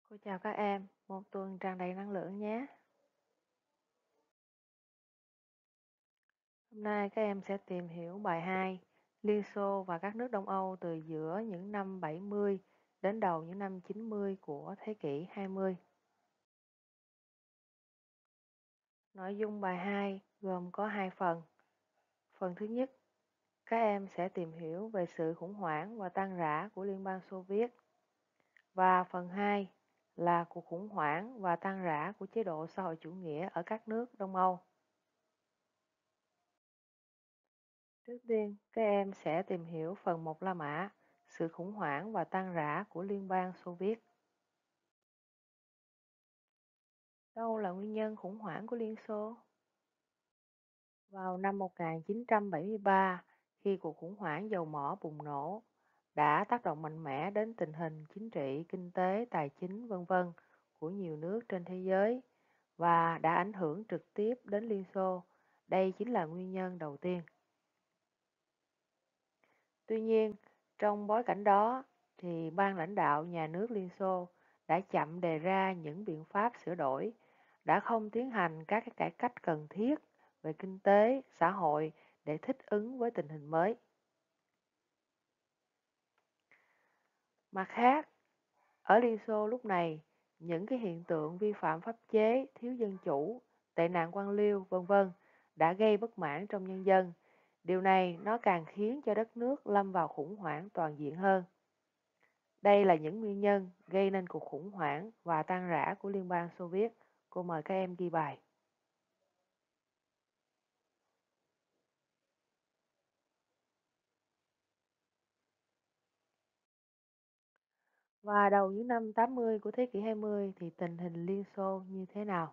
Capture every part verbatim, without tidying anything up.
Cô chào các em, một tuần tràn đầy năng lượng nhé. Hôm nay các em sẽ tìm hiểu bài hai Liên Xô và các nước Đông Âu từ giữa những năm bảy mươi đến đầu những năm chín mươi của thế kỷ hai mươi. Nội dung bài hai gồm có hai phần. Phần thứ nhất, các em sẽ tìm hiểu về sự khủng hoảng và tan rã của Liên bang Xô Viết. Và phần hai là cuộc khủng hoảng và tan rã của chế độ xã hội chủ nghĩa ở các nước Đông Âu. Trước tiên, các em sẽ tìm hiểu phần một La Mã, sự khủng hoảng và tan rã của Liên bang Xô Viết. Đâu là nguyên nhân khủng hoảng của Liên Xô? Vào năm một nghìn chín trăm bảy mươi ba, khi cuộc khủng hoảng dầu mỏ bùng nổ, đã tác động mạnh mẽ đến tình hình chính trị, kinh tế, tài chính, vân vân của nhiều nước trên thế giới và đã ảnh hưởng trực tiếp đến Liên Xô. Đây chính là nguyên nhân đầu tiên. Tuy nhiên, trong bối cảnh đó, thì ban lãnh đạo nhà nước Liên Xô đã chậm đề ra những biện pháp sửa đổi, đã không tiến hành các cái cải cách cần thiết về kinh tế, xã hội để thích ứng với tình hình mới. Mặt khác, ở Liên Xô lúc này, những cái hiện tượng vi phạm pháp chế, thiếu dân chủ, tệ nạn quan liêu, vân vân đã gây bất mãn trong nhân dân. Điều này nó càng khiến cho đất nước lâm vào khủng hoảng toàn diện hơn. Đây là những nguyên nhân gây nên cuộc khủng hoảng và tan rã của Liên bang Xô Viết. Cô mời các em ghi bài. Và đầu những năm tám mươi của thế kỷ hai mươi thì tình hình Liên Xô như thế nào?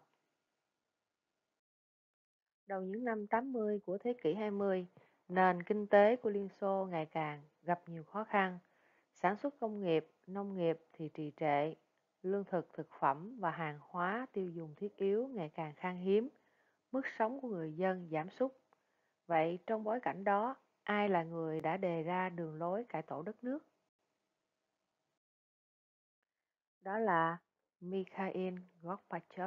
Đầu những năm tám mươi của thế kỷ hai mươi, nền kinh tế của Liên Xô ngày càng gặp nhiều khó khăn. Sản xuất công nghiệp, nông nghiệp thì trì trệ, lương thực, thực phẩm và hàng hóa tiêu dùng thiết yếu ngày càng khan hiếm, mức sống của người dân giảm sút. Vậy trong bối cảnh đó, ai là người đã đề ra đường lối cải tổ đất nước? Đó là Mikhail Gorbachev.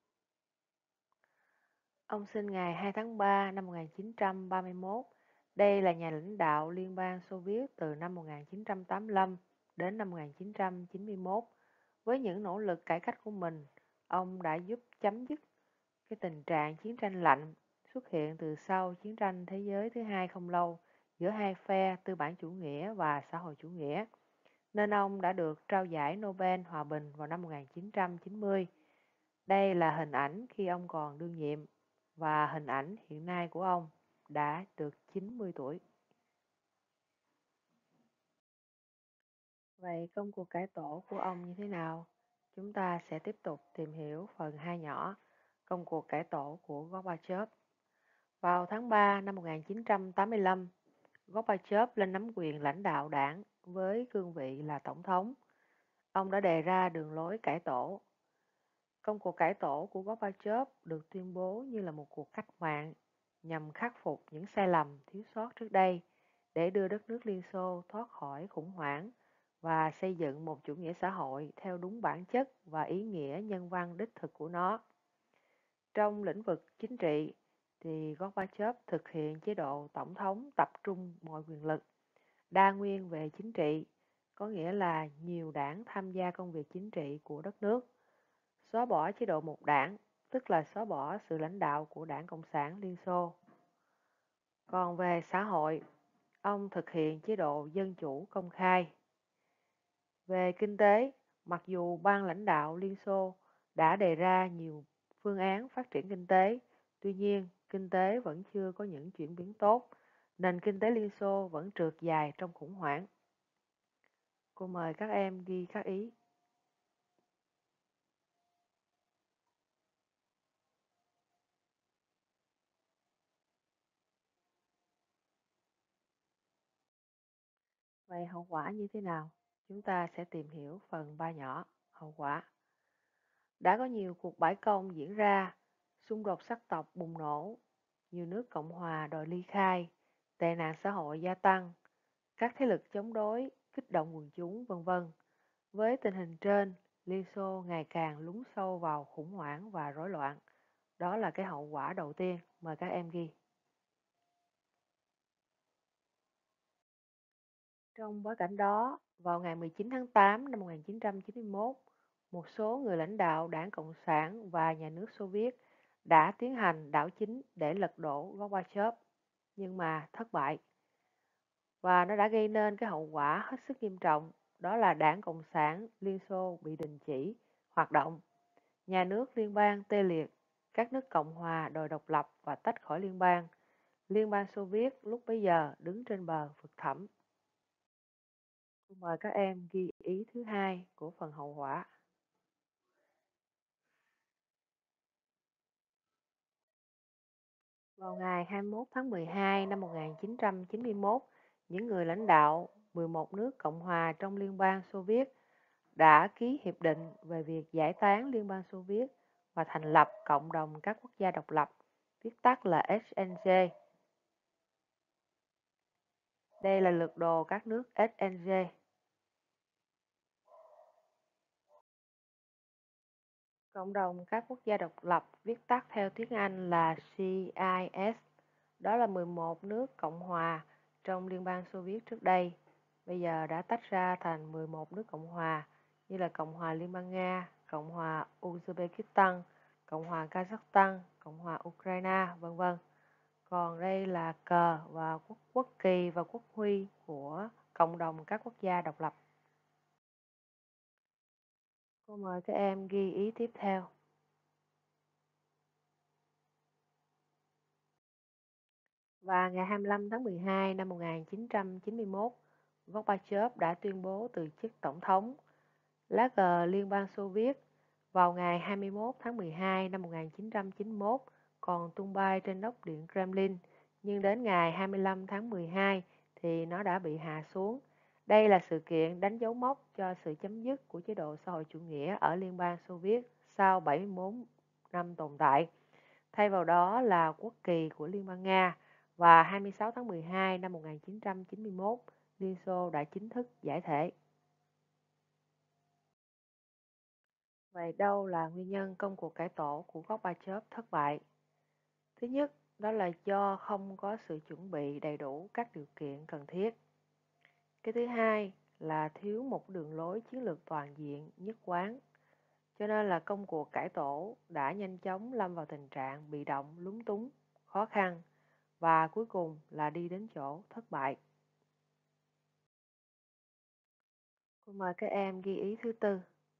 Ông sinh ngày hai tháng ba năm một nghìn chín trăm ba mươi mốt. Đây là nhà lãnh đạo Liên bang Xô Viết từ năm một nghìn chín trăm tám mươi lăm đến năm một nghìn chín trăm chín mươi mốt. Với những nỗ lực cải cách của mình, ông đã giúp chấm dứt cái tình trạng chiến tranh lạnh xuất hiện từ sau chiến tranh thế giới thứ hai không lâu giữa hai phe tư bản chủ nghĩa và xã hội chủ nghĩa, nên ông đã được trao giải Nobel Hòa bình vào năm một nghìn chín trăm chín mươi. Đây là hình ảnh khi ông còn đương nhiệm và hình ảnh hiện nay của ông đã được chín mươi tuổi. Vậy công cuộc cải tổ của ông như thế nào? Chúng ta sẽ tiếp tục tìm hiểu phần hai nhỏ, công cuộc cải tổ của Gorbachev. Vào tháng ba năm một nghìn chín trăm tám mươi lăm, Gorbachev lên nắm quyền lãnh đạo đảng với cương vị là tổng thống. Ông đã đề ra đường lối cải tổ. Công cuộc cải tổ của Gorbachev được tuyên bố như là một cuộc cách mạng nhằm khắc phục những sai lầm thiếu sót trước đây để đưa đất nước Liên Xô thoát khỏi khủng hoảng và xây dựng một chủ nghĩa xã hội theo đúng bản chất và ý nghĩa nhân văn đích thực của nó. Trong lĩnh vực chính trị, thì Gorbachev thực hiện chế độ tổng thống tập trung mọi quyền lực, đa nguyên về chính trị, có nghĩa là nhiều đảng tham gia công việc chính trị của đất nước, xóa bỏ chế độ một đảng, tức là xóa bỏ sự lãnh đạo của Đảng Cộng sản Liên Xô. Còn về xã hội, ông thực hiện chế độ dân chủ công khai. Về kinh tế, mặc dù ban lãnh đạo Liên Xô đã đề ra nhiều phương án phát triển kinh tế, tuy nhiên kinh tế vẫn chưa có những chuyển biến tốt, nền kinh tế Liên Xô vẫn trượt dài trong khủng hoảng. Cô mời các em ghi các ý. Vậy hậu quả như thế nào? Chúng ta sẽ tìm hiểu phần ba nhỏ, hậu quả. Đã có nhiều cuộc bãi công diễn ra, xung đột sắc tộc bùng nổ, nhiều nước Cộng hòa đòi ly khai, tệ nạn xã hội gia tăng, các thế lực chống đối, kích động quần chúng, vân vân. Với tình hình trên, Liên Xô ngày càng lún sâu vào khủng hoảng và rối loạn. Đó là cái hậu quả đầu tiên, mời các em ghi. Trong bối cảnh đó, vào ngày mười chín tháng tám năm một nghìn chín trăm chín mươi mốt, một số người lãnh đạo Đảng Cộng sản và nhà nước Xô Viết đã tiến hành đảo chính để lật đổ Gorbachev, nhưng mà thất bại. Và nó đã gây nên cái hậu quả hết sức nghiêm trọng, đó là Đảng Cộng sản Liên Xô bị đình chỉ hoạt động, nhà nước liên bang tê liệt, các nước Cộng hòa đòi độc lập và tách khỏi liên bang. Liên bang Xô Viết lúc bấy giờ đứng trên bờ vực thẳm. Mời các em ghi ý thứ hai của phần hậu quả. Vào ngày hai mươi mốt tháng mười hai năm một nghìn chín trăm chín mươi mốt, những người lãnh đạo mười một nước Cộng hòa trong Liên bang Xô Viết đã ký hiệp định về việc giải tán Liên bang Xô Viết và thành lập Cộng đồng các quốc gia độc lập, viết tắt là ét en giê. Đây là lược đồ các nước ét en giê. Cộng đồng các quốc gia độc lập, viết tắt theo tiếng Anh là xê i ét. Đó là mười một nước Cộng hòa trong Liên bang Xô Viết trước đây, bây giờ đã tách ra thành mười một nước Cộng hòa như là Cộng hòa Liên bang Nga, Cộng hòa Uzbekistan, Cộng hòa Kazakhstan, Cộng hòa Ukraine, vân vân. Còn đây là cờ và quốc, quốc kỳ và quốc huy của cộng đồng các quốc gia độc lập. Cô mời các em ghi ý tiếp theo. Và ngày hai mươi lăm tháng mười hai năm một nghìn chín trăm chín mươi mốt, Gorbachev đã tuyên bố từ chức tổng thống. Lá cờ Liên bang Xô Viết vào ngày hai mươi mốt tháng mười hai năm một nghìn chín trăm chín mươi mốt còn tung bay trên nóc điện Kremlin, nhưng đến ngày hai mươi lăm tháng mười hai thì nó đã bị hạ xuống. Đây là sự kiện đánh dấu mốc cho sự chấm dứt của chế độ xã hội chủ nghĩa ở Liên bang Xô Viết sau bảy mươi mốt năm tồn tại. Thay vào đó là quốc kỳ của Liên bang Nga, và hai mươi sáu tháng mười hai năm một nghìn chín trăm chín mươi mốt, Liên Xô đã chính thức giải thể. Vậy đâu là nguyên nhân công cuộc cải tổ của Gorbachev thất bại? Thứ nhất, đó là do không có sự chuẩn bị đầy đủ các điều kiện cần thiết. Cái thứ hai là thiếu một đường lối chiến lược toàn diện, nhất quán. Cho nên là công cuộc cải tổ đã nhanh chóng lâm vào tình trạng bị động, lúng túng, khó khăn và cuối cùng là đi đến chỗ thất bại. Cô mời các em ghi ý thứ tư.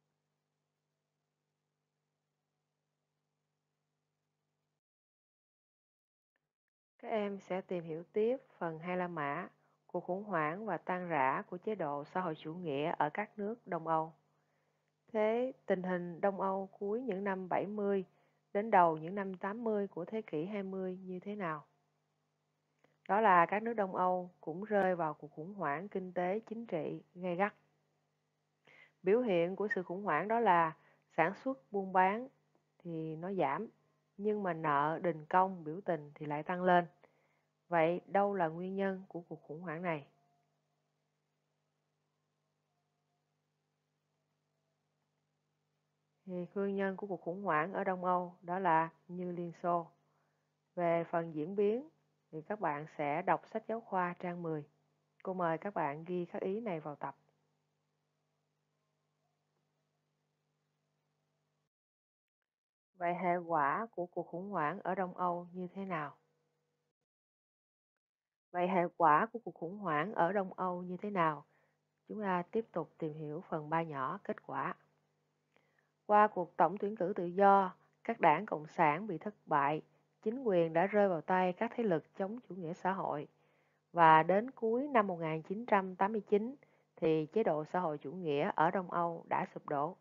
Các em sẽ tìm hiểu tiếp phần hai La Mã, cuộc khủng hoảng và tan rã của chế độ xã hội chủ nghĩa ở các nước Đông Âu. Thế tình hình Đông Âu cuối những năm bảy mươi đến đầu những năm tám mươi của thế kỷ hai mươi như thế nào? Đó là các nước Đông Âu cũng rơi vào cuộc khủng hoảng kinh tế chính trị gay gắt. Biểu hiện của sự khủng hoảng đó là sản xuất buôn bán thì nó giảm, nhưng mà nợ đình công biểu tình thì lại tăng lên. Vậy đâu là nguyên nhân của cuộc khủng hoảng này? Thì nguyên nhân của cuộc khủng hoảng ở Đông Âu đó là như Liên Xô. Về phần diễn biến thì các bạn sẽ đọc sách giáo khoa trang mười. Cô mời các bạn ghi các ý này vào tập. Vậy hệ quả của cuộc khủng hoảng ở Đông Âu như thế nào? Vậy hệ quả của cuộc khủng hoảng ở Đông Âu như thế nào? Chúng ta tiếp tục tìm hiểu phần ba nhỏ kết quả. Qua cuộc tổng tuyển cử tự do, các đảng Cộng sản bị thất bại, chính quyền đã rơi vào tay các thế lực chống chủ nghĩa xã hội. Và đến cuối năm một nghìn chín trăm tám mươi chín thì chế độ xã hội chủ nghĩa ở Đông Âu đã sụp đổ.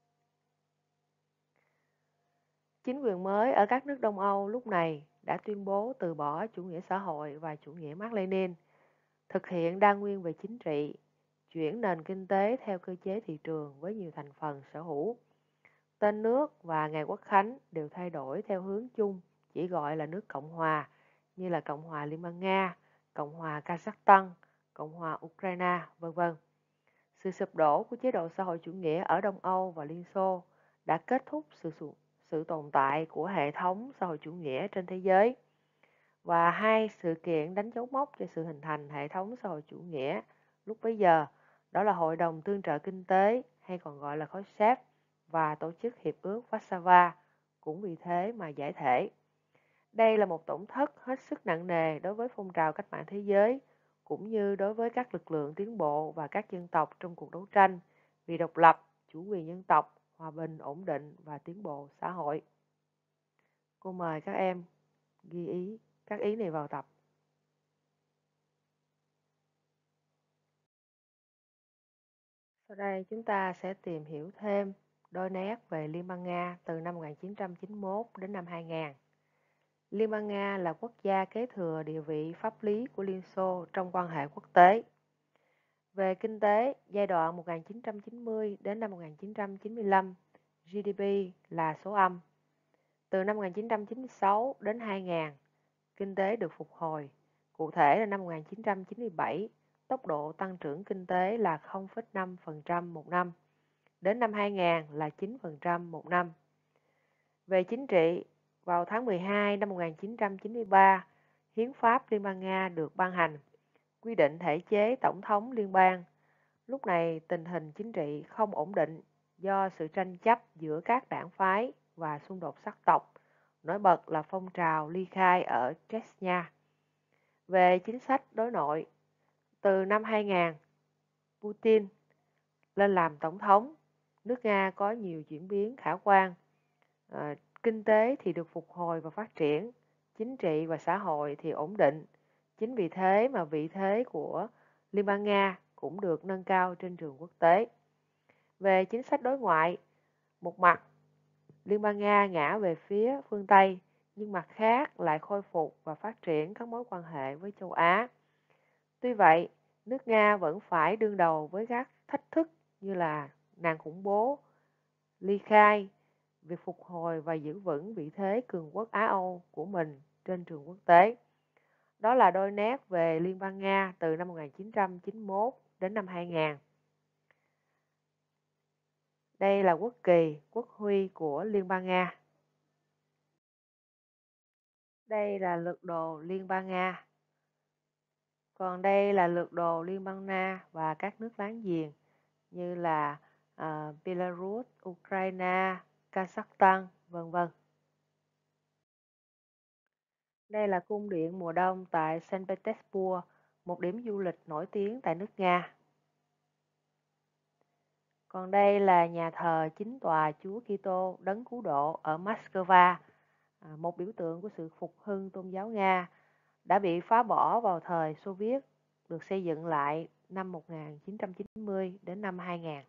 Chính quyền mới ở các nước Đông Âu lúc này đã tuyên bố từ bỏ chủ nghĩa xã hội và chủ nghĩa Mác Lênin, thực hiện đa nguyên về chính trị, chuyển nền kinh tế theo cơ chế thị trường với nhiều thành phần sở hữu. Tên nước và ngày quốc khánh đều thay đổi theo hướng chung, chỉ gọi là nước Cộng hòa, như là Cộng hòa Liên bang Nga, Cộng hòa Kazakhstan, Cộng hòa Ukraine, vân vân. Sự sụp đổ của chế độ xã hội chủ nghĩa ở Đông Âu và Liên Xô đã kết thúc sự, sự, sự tồn tại của hệ thống xã hội chủ nghĩa trên thế giới. Và hai sự kiện đánh dấu mốc cho sự hình thành hệ thống xã hội chủ nghĩa lúc bấy giờ, đó là Hội đồng Tương trợ Kinh tế hay còn gọi là khối séc và Tổ chức Hiệp ước Warsaw cũng vì thế mà giải thể. Đây là một tổn thất hết sức nặng nề đối với phong trào cách mạng thế giới, cũng như đối với các lực lượng tiến bộ và các dân tộc trong cuộc đấu tranh vì độc lập, chủ quyền dân tộc, hòa bình, ổn định và tiến bộ xã hội. Cô mời các em ghi ý các ý này vào tập. Sau đây chúng ta sẽ tìm hiểu thêm đôi nét về Liên bang Nga từ năm một nghìn chín trăm chín mươi mốt đến năm hai nghìn. Liên bang Nga là quốc gia kế thừa địa vị pháp lý của Liên Xô trong quan hệ quốc tế. Về kinh tế, giai đoạn một nghìn chín trăm chín mươi đến năm một nghìn chín trăm chín mươi lăm, giê đê pê là số âm. Từ năm một nghìn chín trăm chín mươi sáu đến hai nghìn, kinh tế được phục hồi. Cụ thể là năm một nghìn chín trăm chín mươi bảy, tốc độ tăng trưởng kinh tế là không phẩy năm phần trăm một năm. Đến năm hai nghìn là chín phần trăm một năm. Về chính trị, vào tháng mười hai năm một nghìn chín trăm chín mươi ba, Hiến pháp Liên bang Nga được ban hành, quy định thể chế tổng thống liên bang. Lúc này tình hình chính trị không ổn định do sự tranh chấp giữa các đảng phái và xung đột sắc tộc, nổi bật là phong trào ly khai ở Chechnya. Về chính sách đối nội, từ năm hai nghìn, Putin lên làm tổng thống, nước Nga có nhiều chuyển biến khả quan. À, kinh tế thì được phục hồi và phát triển, chính trị và xã hội thì ổn định. Chính vì thế mà vị thế của Liên bang Nga cũng được nâng cao trên trường quốc tế. Về chính sách đối ngoại, một mặt Liên bang Nga ngã về phía phương Tây, nhưng mặt khác lại khôi phục và phát triển các mối quan hệ với châu Á. Tuy vậy, nước Nga vẫn phải đương đầu với các thách thức như là nạn khủng bố, ly khai, việc phục hồi và giữ vững vị thế cường quốc Á Âu của mình trên trường quốc tế. Đó là đôi nét về Liên bang Nga từ năm một nghìn chín trăm chín mươi mốt đến năm hai nghìn. Đây là quốc kỳ, quốc huy của Liên bang Nga. Đây là lược đồ Liên bang Nga. Còn đây là lược đồ Liên bang Nga và các nước láng giềng như là uh, Belarus, Ukraine, Kazakhstan, vân vân. Đây là cung điện mùa đông tại Saint Petersburg, một điểm du lịch nổi tiếng tại nước Nga. Còn đây là nhà thờ chính tòa Chúa Kitô Đấng Cứu Độ ở Moscow, một biểu tượng của sự phục hưng tôn giáo Nga, đã bị phá bỏ vào thời Xô Viết, được xây dựng lại năm một nghìn chín trăm chín mươi đến năm hai nghìn.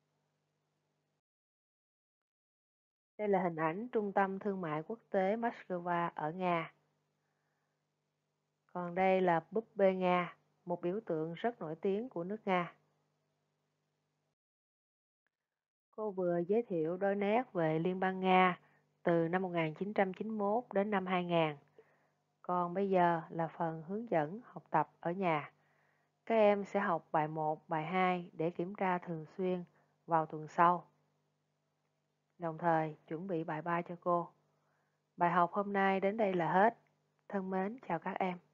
Đây là hình ảnh Trung tâm Thương mại Quốc tế Moscow ở Nga. Còn đây là búp bê Nga, một biểu tượng rất nổi tiếng của nước Nga. Cô vừa giới thiệu đôi nét về Liên bang Nga từ năm một nghìn chín trăm chín mươi mốt đến năm hai nghìn. Còn bây giờ là phần hướng dẫn học tập ở nhà. Các em sẽ học bài một, bài hai để kiểm tra thường xuyên vào tuần sau. Đồng thời chuẩn bị bài ba cho cô. Bài học hôm nay đến đây là hết. Thân mến chào các em.